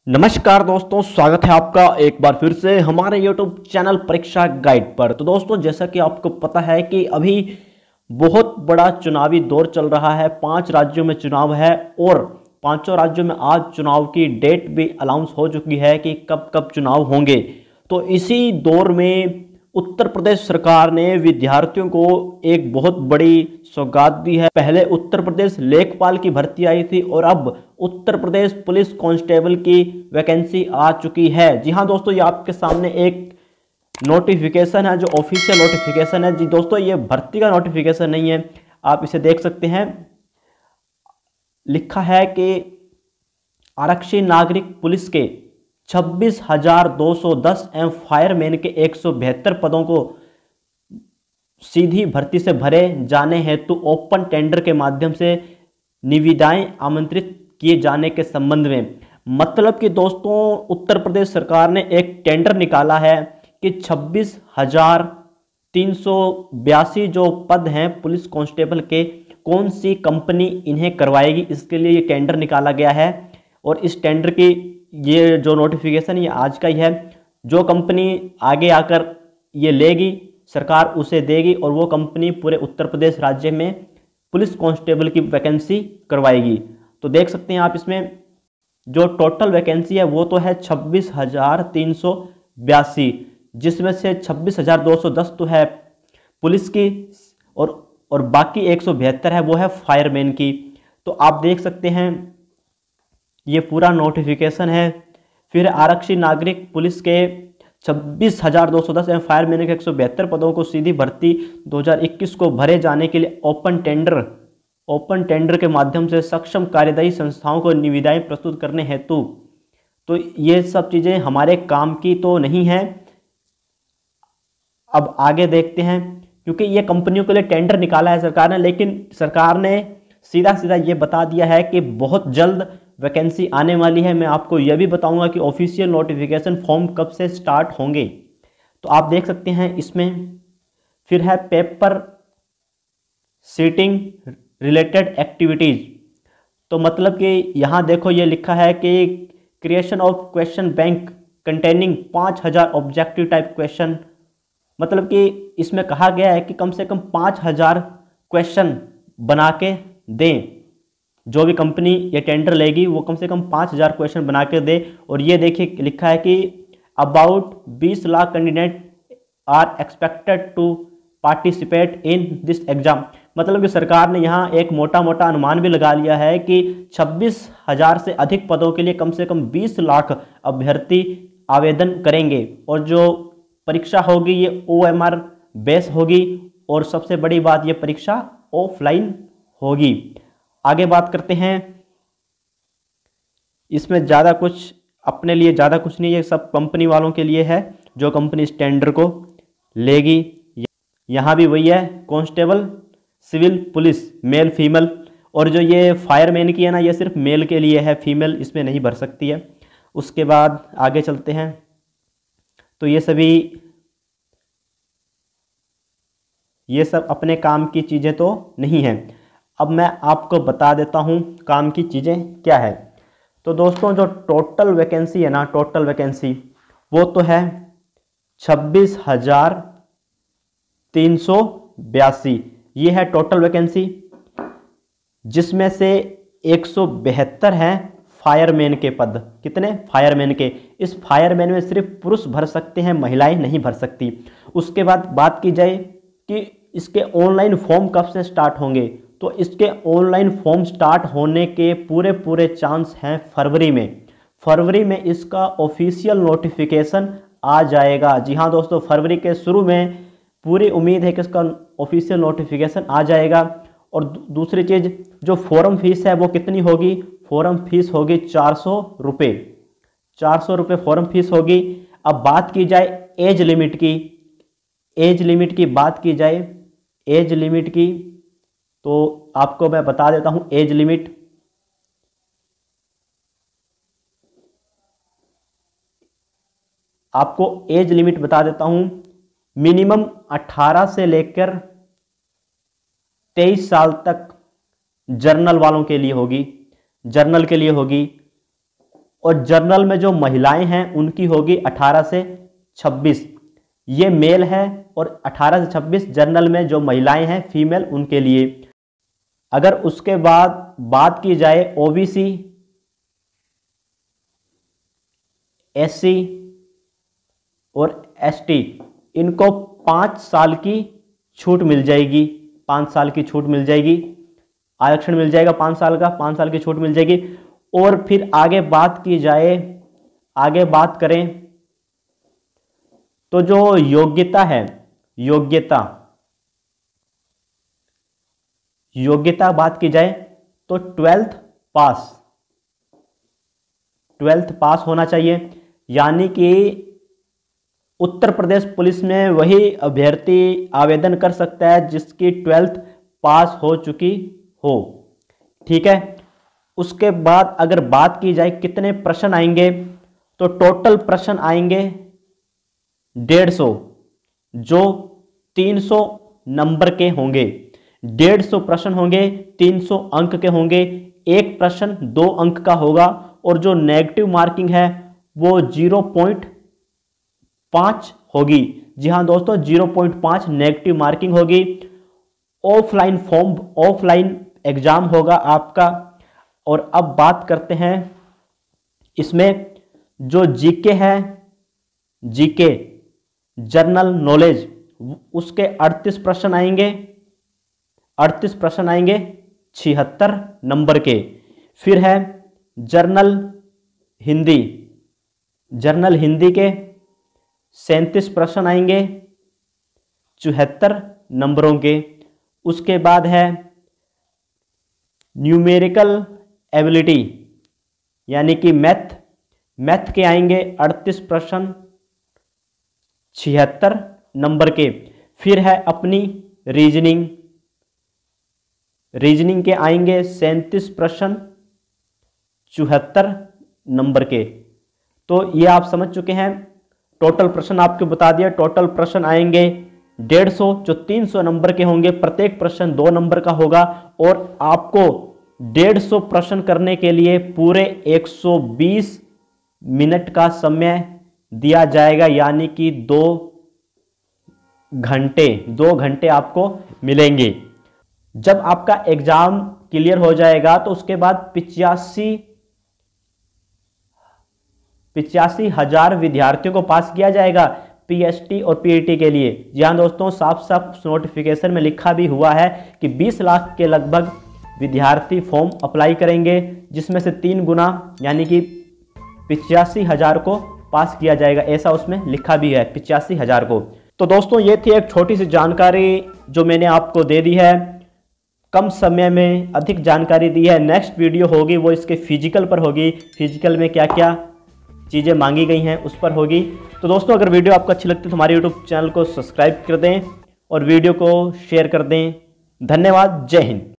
नमस्कार दोस्तों, स्वागत है आपका एक बार फिर से हमारे YouTube चैनल परीक्षा गाइड पर। तो दोस्तों, जैसा कि आपको पता है कि अभी बहुत बड़ा चुनावी दौर चल रहा है। 5 राज्यों में चुनाव है और पांचों राज्यों में आज चुनाव की डेट भी अनाउंस हो चुकी है कि कब कब चुनाव होंगे। तो इसी दौर में उत्तर प्रदेश सरकार ने विद्यार्थियों को एक बहुत बड़ी सौगात दी है। पहले उत्तर प्रदेश लेखपाल की भर्ती आई थी और अब उत्तर प्रदेश पुलिस कांस्टेबल की वैकेंसी आ चुकी है। जी हाँ दोस्तों, ये आपके सामने एक नोटिफिकेशन है जो ऑफिशियल नोटिफिकेशन है। जी दोस्तों, ये भर्ती का नोटिफिकेशन नहीं है, आप इसे देख सकते हैं। लिखा है कि आरक्षी नागरिक पुलिस के 26,210 एवं फायरमैन के 172 पदों को सीधी भर्ती से भरे जाने हेतु ओपन टेंडर के माध्यम से निविदाएं आमंत्रित किए जाने के संबंध में। मतलब कि दोस्तों, उत्तर प्रदेश सरकार ने एक टेंडर निकाला है कि 26,382 जो पद हैं पुलिस कांस्टेबल के, कौन सी कंपनी इन्हें करवाएगी, इसके लिए ये टेंडर निकाला गया है। और इस टेंडर की ये जो नोटिफिकेशन ये आज का ही है। जो कंपनी आगे आकर ये लेगी, सरकार उसे देगी और वो कंपनी पूरे उत्तर प्रदेश राज्य में पुलिस कांस्टेबल की वैकेंसी करवाएगी। तो देख सकते हैं आप, इसमें जो टोटल वैकेंसी है वो तो है 26,382, जिसमें से 26,210 तो है पुलिस की और बाकी 172 है वो है फायरमैन की। तो आप देख सकते हैं ये पूरा नोटिफिकेशन है। फिर आरक्षी नागरिक पुलिस के 26,210 एवं फायरमैन के 172 पदों को सीधी भर्ती 2021 को भरे जाने के लिए ओपन टेंडर के माध्यम से सक्षम कार्यदायी संस्थाओं को निविदाएं प्रस्तुत करने हेतु। तो ये सब चीज़ें हमारे काम की तो नहीं है। अब आगे देखते हैं, क्योंकि ये कंपनियों के लिए टेंडर निकाला है सरकार ने, लेकिन सरकार ने सीधा ये बता दिया है कि बहुत जल्द वैकेंसी आने वाली है। मैं आपको यह भी बताऊंगा कि ऑफिशियल नोटिफिकेशन फॉर्म कब से स्टार्ट होंगे। तो आप देख सकते हैं इसमें फिर है पेपर सीटिंग रिलेटेड एक्टिविटीज। तो मतलब कि यहाँ देखो ये लिखा है कि creation of question bank containing 5,000 objective type question. मतलब कि इसमें कहा गया है कि कम से कम 5,000 क्वेश्चन बना के दें। जो भी कंपनी ये टेंडर लेगी वो कम से कम 5,000 क्वेश्चन बना के दे। और ये देखिए लिखा है कि about 20 lakh candidate are expected to participate in this exam. मतलब कि सरकार ने यहाँ एक मोटा अनुमान भी लगा लिया है कि 26,000 से अधिक पदों के लिए कम से कम 20 लाख अभ्यर्थी आवेदन करेंगे। और जो परीक्षा होगी ये OMR बेस होगी और सबसे बड़ी बात ये परीक्षा ऑफलाइन होगी। आगे बात करते हैं, इसमें ज़्यादा कुछ अपने लिए ज़्यादा कुछ नहीं, ये सब कंपनी वालों के लिए है जो कंपनी इस टेंडर को लेगी। यहाँ भी वही है, constable civil police male female. और जो ये फायरमैन की है ना, ये सिर्फ मेल के लिए है, फीमेल इसमें नहीं भर सकती है। उसके बाद आगे चलते हैं, तो ये सब अपने काम की चीज़ें तो नहीं हैं। अब मैं आपको बता देता हूँ काम की चीज़ें क्या है। तो दोस्तों, जो टोटल वैकेंसी है ना, टोटल वैकेंसी वो तो है 26,382। ये है टोटल वैकेंसी, जिसमें से 172 हैं फायरमैन के पद। कितने? फायरमैन के। इस फायरमैन में सिर्फ पुरुष भर सकते हैं, महिलाएं नहीं भर सकती। उसके बाद बात की जाए कि इसके ऑनलाइन फॉर्म कब से स्टार्ट होंगे, तो इसके ऑनलाइन फॉर्म स्टार्ट होने के पूरे चांस हैं फरवरी में इसका ऑफिशियल नोटिफिकेशन आ जाएगा। जी हाँ दोस्तों, फरवरी के शुरू में पूरी उम्मीद है कि इसका ऑफिशियल नोटिफिकेशन आ जाएगा। और दूसरी चीज़, जो फॉर्म फीस है वो कितनी होगी? फॉर्म फीस होगी 400 रुपये। 400 रुपये फॉर्म फीस होगी। अब बात की जाए एज लिमिट की बात की जाए एज लिमिट की, तो आपको मैं बता देता हूं एज लिमिट। आपको एज लिमिट बता देता हूं, मिनिमम 18 से लेकर 23 साल तक जर्नल वालों के लिए होगी, और जनरल में जो महिलाएं हैं उनकी होगी 18 से 26। ये मेल है और 18 से 26 जनरल में जो महिलाएं हैं फीमेल उनके लिए। अगर उसके बाद बात की जाए ओबीसी, एससी और एसटी, इनको 5 साल की छूट मिल जाएगी, 5 साल की छूट मिल जाएगी, आरक्षण मिल जाएगा 5 साल का, 5 साल की छूट मिल जाएगी। और फिर आगे बात की जाए, आगे बात करें तो जो योग्यता है, योग्यता बात की जाए तो 12th पास होना चाहिए। यानी कि उत्तर प्रदेश पुलिस में वही अभ्यर्थी आवेदन कर सकता है जिसकी 12th पास हो चुकी हो। ठीक है। उसके बाद अगर बात की जाए कितने प्रश्न आएंगे, तो टोटल प्रश्न आएंगे 150, जो 300 नंबर के होंगे। 150 प्रश्न होंगे, 300 अंक के होंगे। एक प्रश्न 2 अंक का होगा और जो नेगेटिव मार्किंग है वो 0.5 होगी। जी हाँ दोस्तों, 0.5 नेगेटिव मार्किंग होगी। ऑफलाइन एग्जाम होगा आपका। और अब बात करते हैं इसमें जो जीके है, जीके जनरल नॉलेज, उसके 38 प्रश्न आएंगे, 76 नंबर के। फिर है जर्नल हिंदी के 37 प्रश्न आएंगे 74 नंबरों के। उसके बाद है न्यूमेरिकल एबिलिटी यानी कि मैथ के आएंगे 38 प्रश्न 76 नंबर के। फिर है अपनी रीजनिंग के आएंगे 37 प्रश्न 74 नंबर के। तो ये आप समझ चुके हैं। टोटल प्रश्न आपको बता दिया। टोटल प्रश्न आएंगे 150, जो 300 नंबर के होंगे। प्रत्येक प्रश्न 2 नंबर का होगा और आपको 150 प्रश्न करने के लिए पूरे 120 मिनट का समय दिया जाएगा, यानी कि 2 घंटे आपको मिलेंगे। जब आपका एग्जाम क्लियर हो जाएगा तो उसके बाद 85,000 विद्यार्थियों को पास किया जाएगा पीएचटी और पीईटी के लिए। जी हाँ दोस्तों, साफ नोटिफिकेशन में लिखा भी हुआ है कि 20 लाख के लगभग विद्यार्थी फॉर्म अप्लाई करेंगे, जिसमें से 3 गुना यानी कि 85,000 को पास किया जाएगा। ऐसा उसमें लिखा भी है 85,000 को। तो दोस्तों, ये थी एक छोटी सी जानकारी जो मैंने आपको दे दी है। कम समय में अधिक जानकारी दी है। नेक्स्ट वीडियो होगी वो इसके फिजिकल पर होगी। फिजिकल में क्या क्या चीज़ें मांगी गई हैं उस पर होगी। तो दोस्तों, अगर वीडियो आपको अच्छी लगती है तो हमारे यूट्यूब चैनल को सब्सक्राइब कर दें और वीडियो को शेयर कर दें। धन्यवाद। जय हिंद।